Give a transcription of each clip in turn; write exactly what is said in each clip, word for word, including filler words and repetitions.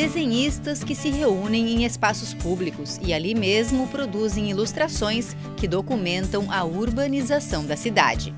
desenhistas que se reúnem em espaços públicos e ali mesmo produzem ilustrações que documentam a urbanização da cidade.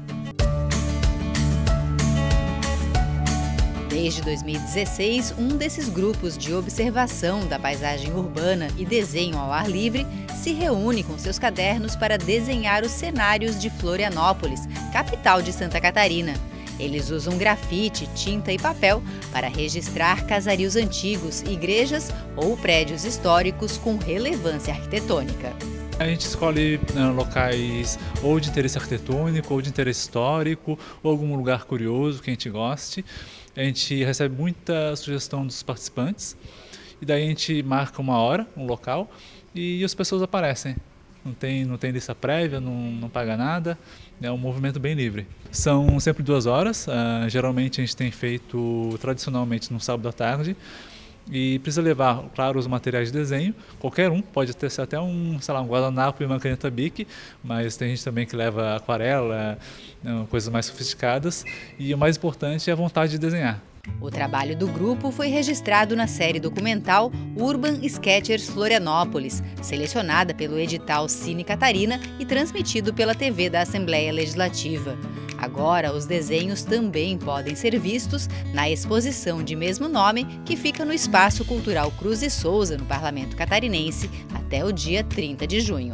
Desde dois mil e dezesseis, um desses grupos de observação da paisagem urbana e desenho ao ar livre se reúne com seus cadernos para desenhar os cenários de Florianópolis, capital de Santa Catarina. Eles usam grafite, tinta e papel para registrar casarios antigos, igrejas ou prédios históricos com relevância arquitetônica. A gente escolhe uh, locais ou de interesse arquitetônico, ou de interesse histórico, ou algum lugar curioso que a gente goste. A gente recebe muita sugestão dos participantes e daí a gente marca uma hora, um local, e as pessoas aparecem. Não tem, não tem lista prévia, não, não paga nada, é um movimento bem livre. São sempre duas horas, uh, geralmente a gente tem feito tradicionalmente no sábado à tarde. E precisa levar, claro, os materiais de desenho. Qualquer um, pode ter ser até um, sei lá, um guardanapo e uma caneta Bic, mas tem gente também que leva aquarela, coisas mais sofisticadas. E o mais importante é a vontade de desenhar. O trabalho do grupo foi registrado na série documental Urban Sketchers Florianópolis, selecionada pelo edital Cine Catarina e transmitido pela T V da Assembleia Legislativa. Agora, os desenhos também podem ser vistos na exposição de mesmo nome, que fica no Espaço Cultural Cruz e Souza, no Parlamento Catarinense, até o dia trinta de junho.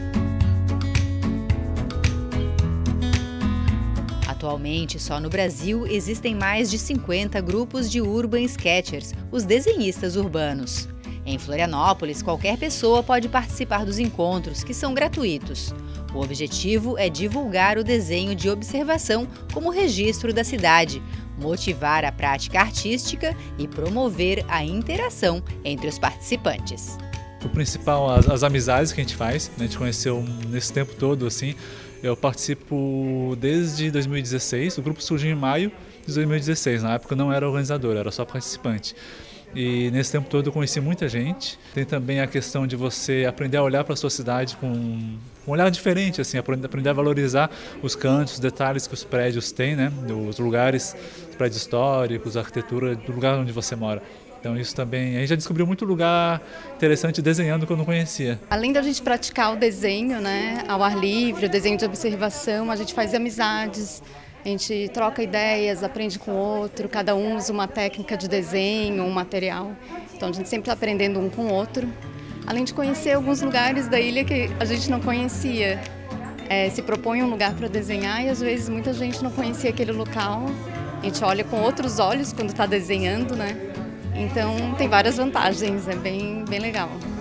Atualmente, só no Brasil, existem mais de cinquenta grupos de Urban Sketchers, os desenhistas urbanos. Em Florianópolis, qualquer pessoa pode participar dos encontros, que são gratuitos. O objetivo é divulgar o desenho de observação como registro da cidade, motivar a prática artística e promover a interação entre os participantes. O principal, as, as amizades que a gente faz, né, a gente conheceu nesse tempo todo, assim. Eu participo desde dois mil e dezesseis, o grupo surgiu em maio de dois mil e dezesseis, na época eu não era organizador, era só participante. E nesse tempo todo eu conheci muita gente. Tem também a questão de você aprender a olhar para a sua cidade com um olhar diferente, assim, aprender a valorizar os cantos, os detalhes que os prédios têm, né? Os lugares, os prédios históricos, a arquitetura do lugar onde você mora. Então isso também, a gente já descobriu muito lugar interessante desenhando que eu não conhecia. Além da gente praticar o desenho, né, ao ar livre, o desenho de observação, a gente faz amizades, a gente troca ideias, aprende com o outro, cada um usa uma técnica de desenho, um material. Então a gente sempre está aprendendo um com o outro. Além de conhecer alguns lugares da ilha que a gente não conhecia. É, se propõe um lugar para desenhar e às vezes muita gente não conhecia aquele local. A gente olha com outros olhos quando está desenhando, né? Então tem várias vantagens, é bem, bem legal.